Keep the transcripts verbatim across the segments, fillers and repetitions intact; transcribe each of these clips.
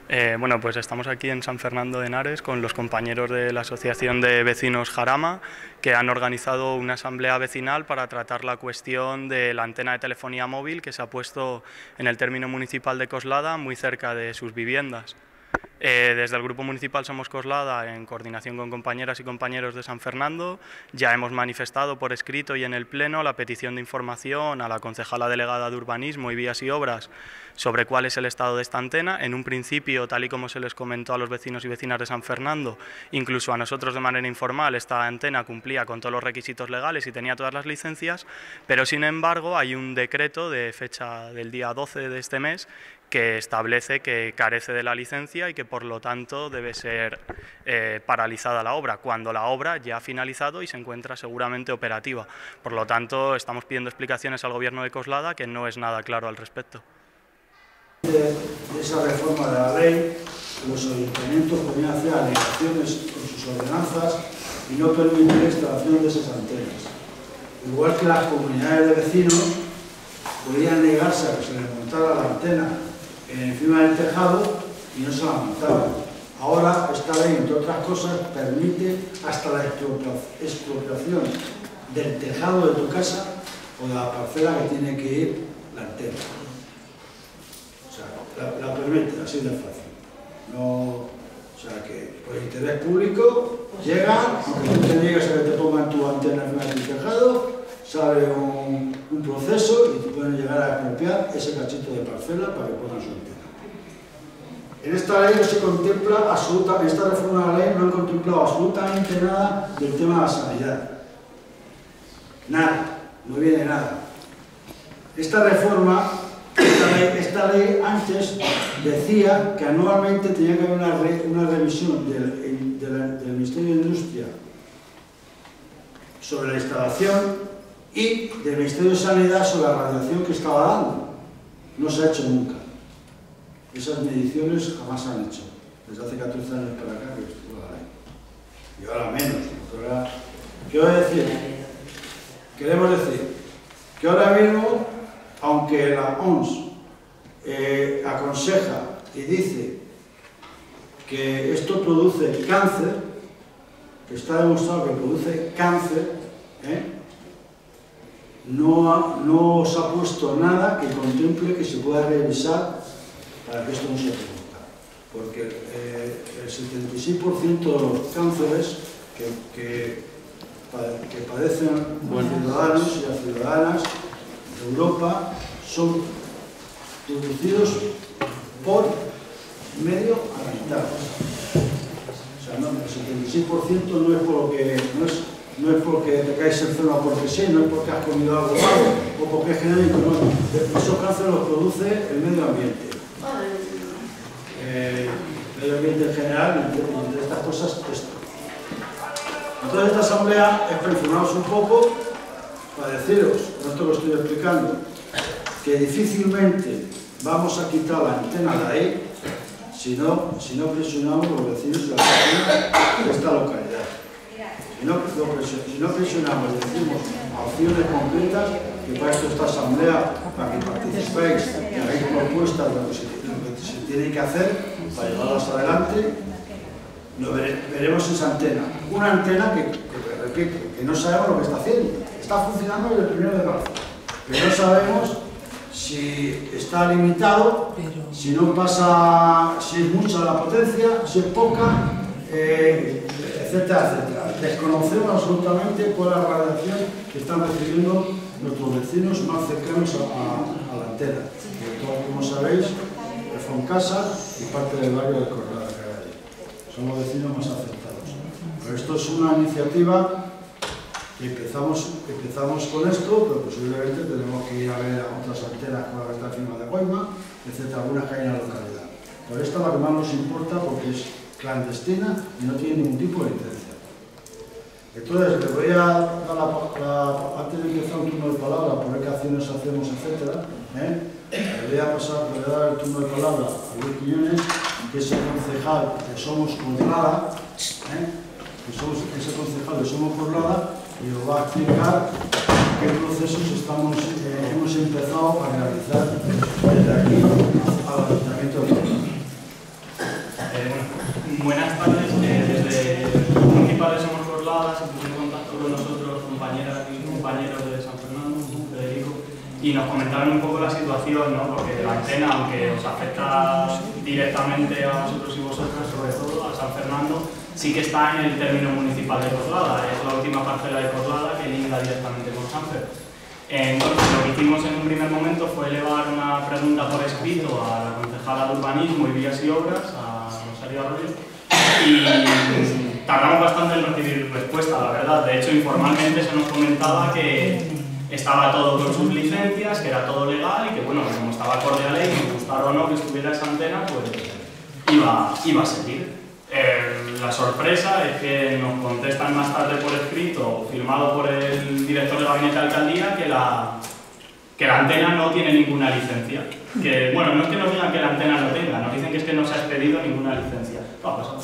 Eh, bueno, pues estamos aquí en San Fernando de Henares con los compañeros de la Asociación de Vecinos Jarama, que han organizado una asamblea vecinal para tratar la cuestión de la antena de telefonía móvil que se ha puesto en el término municipal de Coslada, muy cerca de sus viviendas. Eh, desde el Grupo Municipal Somos Coslada, en coordinación con compañeras y compañeros de San Fernando, ya hemos manifestado por escrito y en el Pleno la petición de información a la concejala delegada de Urbanismo y Vías y Obras sobre cuál es el estado de esta antena. En un principio, tal y como se les comentó a los vecinos y vecinas de San Fernando, incluso a nosotros de manera informal, esta antena cumplía con todos los requisitos legales y tenía todas las licencias, pero sin embargo hay un decreto de fecha del día doce de este mes que establece que carece de la licencia y que por lo tanto debe ser eh, paralizada la obra, cuando la obra ya ha finalizado y se encuentra seguramente operativa. Por lo tanto, estamos pidiendo explicaciones al Gobierno de Coslada, que no es nada claro al respecto. De, de esa reforma de la ley, los ayuntamientos podían hacer alegaciones con sus ordenanzas y no permitir la instalación de esas antenas. Igual que las comunidades de vecinos podían negarse a que se les montara la antena encima del tejado y no se la montaban. Ahora esta ley, entre otras cosas, permite hasta la expropiación del tejado de tu casa o de la parcela que tiene que ir la antena. O sea, la, la permite, así de fácil. No, o sea que por interés público llegan, aunque tú te niegues a que te pongan tu antena encima del tejado, sale un, un proceso y te pueden llegar a expropiar ese cachito de parcela para que pongan su antena. En esta ley no se contempla absoluta, en esta reforma de la ley no han contemplado absolutamente nada del tema de la sanidad. Nada, no viene nada. Esta reforma, esta ley, esta ley antes decía que anualmente tenía que haber una, re, una revisión del, de la, del Ministerio de Industria sobre la instalación y del Ministerio de Sanidad sobre la radiación que estaba dando. No se ha hecho nunca. Esas mediciones jamás se han hecho. Desde hace catorce años para acá que estuvo la ley. Y ahora menos. Ahora, ¿qué voy a decir? Queremos decir que ahora mismo, aunque la O M S eh, aconseja y dice que esto produce cáncer, que está demostrado que produce cáncer, ¿eh? No, ha, no se ha puesto nada que contemple que se pueda revisar para que esto no se produzca. Porque eh, el setenta y seis por ciento de los cánceres que, que, que padecen los ciudadanos y las ciudadanas de Europa son producidos por medio ambiental. O sea, no, el setenta y seis por ciento no es por lo que... No es, no es porque te caes enfermo porque sí, no es porque has comido algo malo o porque es genético, no. Esos cánceres los produce el medio ambiente. Eh, el medio ambiente en general, entre, entre estas cosas, esto. Entonces, esta asamblea es para informaros un poco, para deciros, con esto lo estoy explicando, que difícilmente vamos a quitar la antena de ahí si no, si no presionamos los vecinos de la zona de esta localidad. Si no, si no presionamos y decimos acciones concretas, que para esto esta asamblea, para que participéis y hagáis propuestas de lo que se, lo que se tiene que hacer para llevarlas adelante, lo vere, veremos esa antena. Una antena que, que, repito, que no sabemos lo que está haciendo. Está funcionando desde el primero de marzo, pero no sabemos si está limitado, si no pasa, si es mucha la potencia, si es poca, eh, etcétera, etcétera. Desconocemos absolutamente cuál es la radiación que están recibiendo nuestros vecinos más cercanos a, a, a la antena. Que todos, como sabéis, es Foncasa y parte del barrio de Coslada que hay allí. Son los vecinos más afectados. Pero esto es una iniciativa que empezamos, empezamos con esto, pero posiblemente tenemos que ir a ver a otras antenas como la que está encima de Guayma, etcétera, algunas que hay en la localidad. Pero esta es la que más nos importa porque es clandestina y no tiene ningún tipo de licencia. Entonces, le voy a dar la, la, antes de empezar un turno de palabra, por ver qué acciones hacemos, etcétera, ¿eh? le voy a pasar, le voy a dar el turno de palabra a Luis Quiñones, que es el concejal de Somos Coslada, ¿eh? que somos, es el concejal de Somos Coslada, y os va a explicar qué procesos estamos, eh, hemos empezado a realizar desde aquí al Ayuntamiento de Coslada. Buenas tardes. Eh, desde los municipales Somos Coslada se puso en contacto con nosotros compañeras y compañeros de San Fernando, Federico, y nos comentaron un poco la situación, ¿no? Porque la antena, aunque os afecta directamente a vosotros y vosotras, sobre todo a San Fernando, sí que está en el término municipal de Coslada. Es la última parcela de Coslada que linda directamente con Sanfer. Entonces, lo que hicimos en un primer momento fue elevar una pregunta por escrito a la concejala de Urbanismo y Vías y Obras, a Rosario Arroyo, y tardamos bastante en recibir respuesta, la verdad. De hecho, informalmente se nos comentaba que estaba todo con sus licencias, que era todo legal y que, bueno, como estaba acorde a ley, nos gustara o no que estuviera esa antena, pues iba, iba a seguir. Eh, la sorpresa es que nos contestan más tarde por escrito, firmado por el director de gabinete de alcaldía, que la, que la antena no tiene ninguna licencia. Que, bueno, no es que nos digan que la antena no tenga, nos dicen que es que no se ha expedido ninguna licencia. Ah, pues,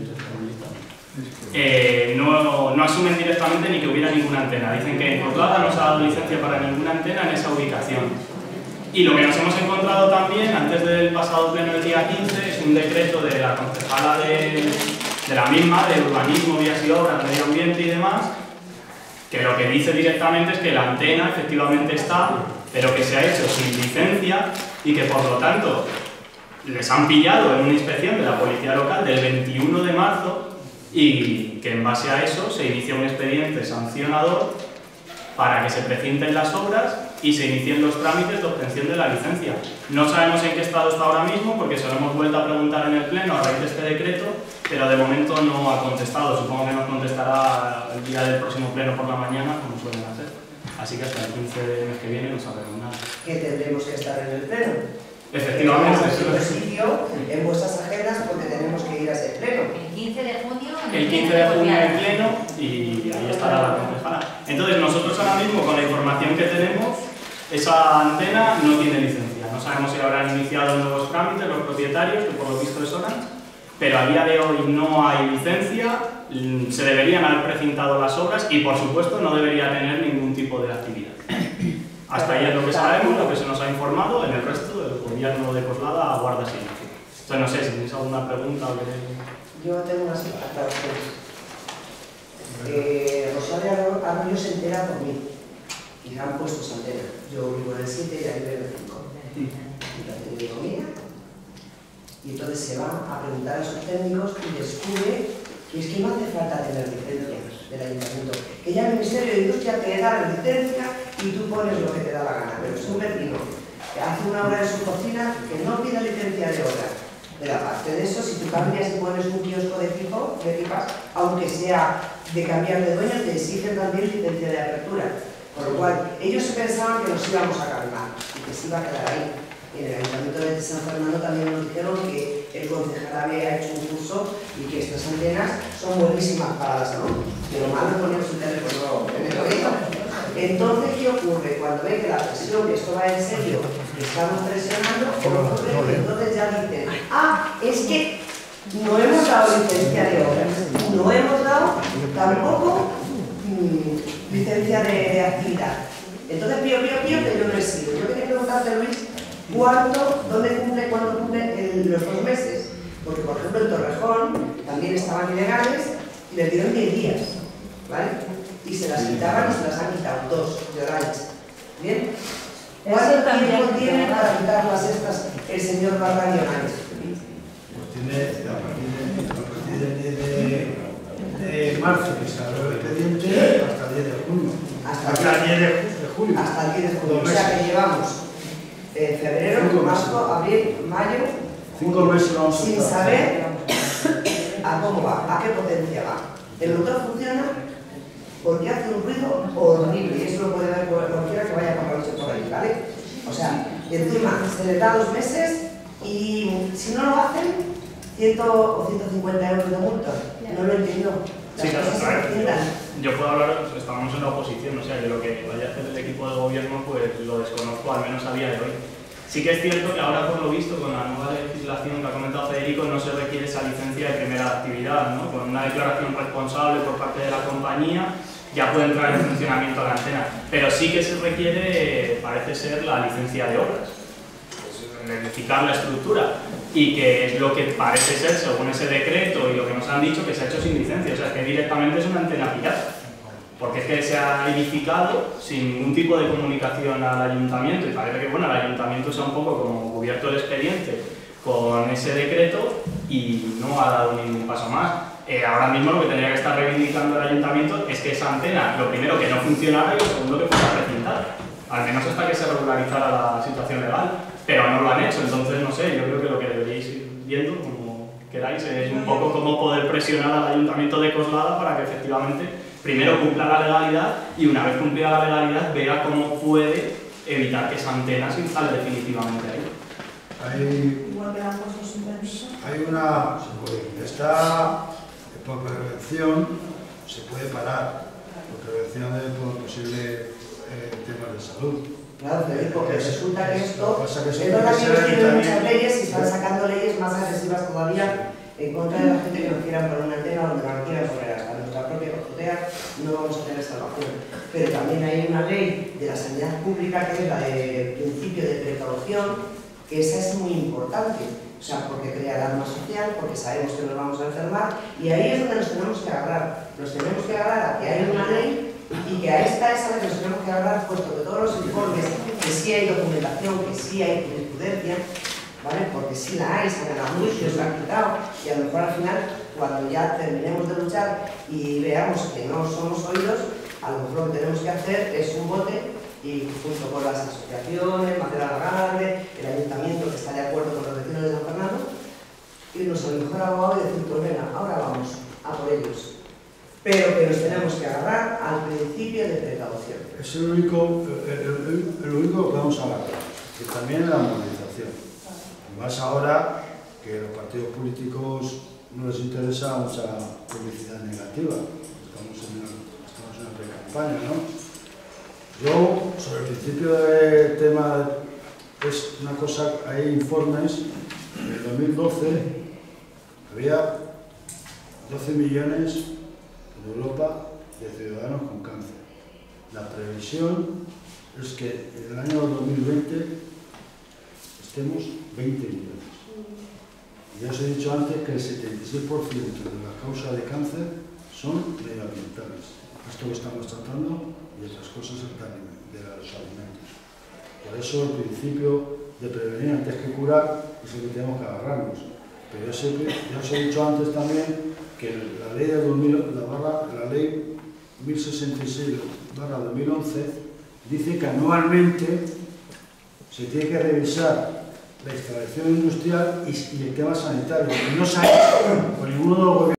eh, no, no asumen directamente ni que hubiera ninguna antena. Dicen que en Coslada no se ha dado licencia para ninguna antena en esa ubicación. Y lo que nos hemos encontrado también, antes del pasado pleno del día quince, es un decreto de la concejala de, de la misma, de Urbanismo, Vías y Obras, Medio Ambiente y demás, que lo que dice directamente es que la antena efectivamente está, pero que se ha hecho sin licencia y que por lo tanto les han pillado en una inspección de la policía local del veintiuno de marzo y que en base a eso se inicia un expediente sancionador para que se precinten las obras y se inicien los trámites de obtención de la licencia. No sabemos en qué estado está ahora mismo porque se lo hemos vuelto a preguntar en el pleno a raíz de este decreto, pero de momento no ha contestado. Supongo que nos contestará el día del próximo pleno por la mañana, como suelen hacer. Así que hasta el quince del mes que viene no sabremos nada. Que tendremos que estar en el pleno. Efectivamente. En sitio, en vuestras agendas, porque tenemos que ir a ese pleno. El quince de junio. El quince de junio en pleno y ahí estará la concejala. Entonces nosotros ahora mismo, con la información que tenemos, esa antena no tiene licencia. No sabemos si habrán iniciado nuevos trámites los propietarios, que por lo visto es Orange, pero a día de hoy no hay licencia, se deberían haber precintado las obras y por supuesto no debería tener ningún tipo de actividad. Hasta ahí es lo que sabemos, lo que se nos ha informado. En el resto, el gobierno de Coslada aguarda silencio. Entonces no sé si tenéis alguna pregunta o queréis... Yo tengo unas aclaraciones. Eh, Rosario Arroyo se entera por mí y le han puesto esa antena. Yo vivo en el siete y ahí vivo en el cinco. Y la tengo comida. Y entonces se va a preguntar a sus técnicos y descubre que es que no hace falta tener licencia del ayuntamiento. Que ya el Ministerio de Industria te da la licencia y tú pones lo que te da la gana. Pero es un vecino que hace una obra en su cocina que no pide licencia de obra. Pero aparte de eso, si tú cambias y pones un kiosco de fijo, de pipas, aunque sea de cambiar de dueño, te exigen también licencia de apertura. Con lo cual, ellos pensaban que nos íbamos a calmar y que se iba a quedar ahí. En el Ayuntamiento de San Fernando también nos dijeron que el concejal había hecho un curso y que estas antenas son buenísimas para la salud. Pero mal no ponemos un teléfono en el oído. Entonces, ¿qué ocurre? Cuando ve que la presión, que esto va en serio, que estamos presionando, ocurre que entonces ya dicen, ah, es que no hemos dado licencia de obras, no hemos dado tampoco mmm, licencia de, de actividad. Entonces, pío, pío, pío, que yo no he sido. Yo quería preguntarte, Luis, ¿cuánto, dónde cumple, cuándo cumple el, los dos meses? Porque, por ejemplo, en Torrejón también estaban ilegales y les dieron diez días, ¿vale? Y se las quitaban y se las han quitado dos de Orange. ¿Bien? ¿Cuánto tiempo tiene para quitarlas estas el señor Barra y Orange? Pues tiene a partir de, a partir de, de, de marzo, que se abrió el expediente, hasta el diez de junio. Hasta, hasta el diez de julio. Hasta el diez de julio. O sea que llevamos eh, febrero, marzo, abril, mayo. Cinco meses vamos a sin saber a cómo va, a qué potencia va. El motor funciona porque hace un ruido horrible y eso lo puede ver cualquiera que vaya por la noche por ahí, ¿vale? O sea, encima se les da dos meses y si no lo hacen, cien o ciento cincuenta euros de multa. No lo entiendo. Sí, claro, claro. Yo, yo puedo hablar, pues, estamos en la oposición, o sea, que lo que vaya a hacer el equipo de gobierno, pues lo desconozco, al menos a día de hoy. Sí que es cierto que ahora, por lo visto, con la nueva legislación que ha comentado Federico, no se requiere esa licencia de primera actividad, ¿no? Con una declaración responsable por parte de la compañía ya puede entrar en funcionamiento la antena. Pero sí que se requiere, parece ser, la licencia de obras, pues, verificar la estructura. y que es lo que parece ser, según ese decreto y lo que nos han dicho, que se ha hecho sin licencia, o sea, que directamente es una antena pirata. Porque es que se ha edificado sin ningún tipo de comunicación al ayuntamiento y parece que bueno, el ayuntamiento se ha un poco como cubierto el expediente con ese decreto y no ha dado ningún paso más. Eh, ahora mismo lo que tendría que estar reivindicando el ayuntamiento es que esa antena, lo primero, que no funcionara y lo segundo, que fuera precintada. Al menos hasta que se regularizara la situación legal, pero no lo han hecho, entonces no sé, yo creo que lo que deberíais ir viendo, como queráis, es un poco cómo poder presionar al ayuntamiento de Coslada para que efectivamente primero cumpla la legalidad y una vez cumplida la legalidad vea cómo puede evitar que esa antena se instale definitivamente ahí. Hay, Igual que dan puestos sin permiso. hay una... Está por prevención, se puede parar, por prevención de por posibles eh, temas de salud. Claro, pero porque resulta que esto, pasa que eso es verdad que tiene que ellos ser tienen también- muchas leyes y están sacando leyes más agresivas todavía en contra de la gente que no quiera poner una antena donde no la quieran poner. Hasta nuestra propia cozotea no vamos a tener salvación. Pero también hay una ley de la sanidad pública que es la de principio de precaución, que esa es muy importante. O sea, porque crea alarma social, porque sabemos que nos vamos a enfermar y ahí es donde nos tenemos que agarrar. Nos tenemos que agarrar a que hay una ley y que a esta es a la que nos tenemos que agarrar, puesto que todos los informes, que sí hay documentación, que sí hay jurisprudencia, ¿vale? Porque sí la hay, se han ganado juicios, se han quitado y a lo mejor al final, cuando ya terminemos de luchar y veamos que no somos oídos, a lo mejor lo que tenemos que hacer es un bote y junto con las asociaciones, Macerana Grande, el ayuntamiento que está de acuerdo con los vecinos de San Fernando, irnos al mejor abogado y decir, pues venga, ahora vamos a por ellos. Pero que nos tenemos que agarrar al principio de precaución. Es el único, el, el- el único que vamos a agarrar, y también la movilización. Y más ahora que los partidos políticos no les interesa mucha publicidad negativa. Estamos en una, estamos en una pre-campaña, ¿no? Yo, sobre el principio del tema, es una cosa, hay informes, en el dos mil doce había doce millones en Europa de ciudadanos con cáncer. La previsión es que en el año dos mil veinte estemos veinte millones. Y ya os he dicho antes que el setenta y seis por ciento de las causas de cáncer son medioambientales. Esto que estamos tratando y otras cosas de los alimentos. Por eso el principio de prevenir antes que curar es el que tenemos que agarrarnos. Pero ya, sé, ya os he dicho antes también que la ley de dos mil, la, barra, la ley mil sesenta y seis barra dos mil once dice que anualmente se tiene que revisar la instalación industrial y, y el tema sanitario. Y no se ha hecho por ninguno de los gobiernos.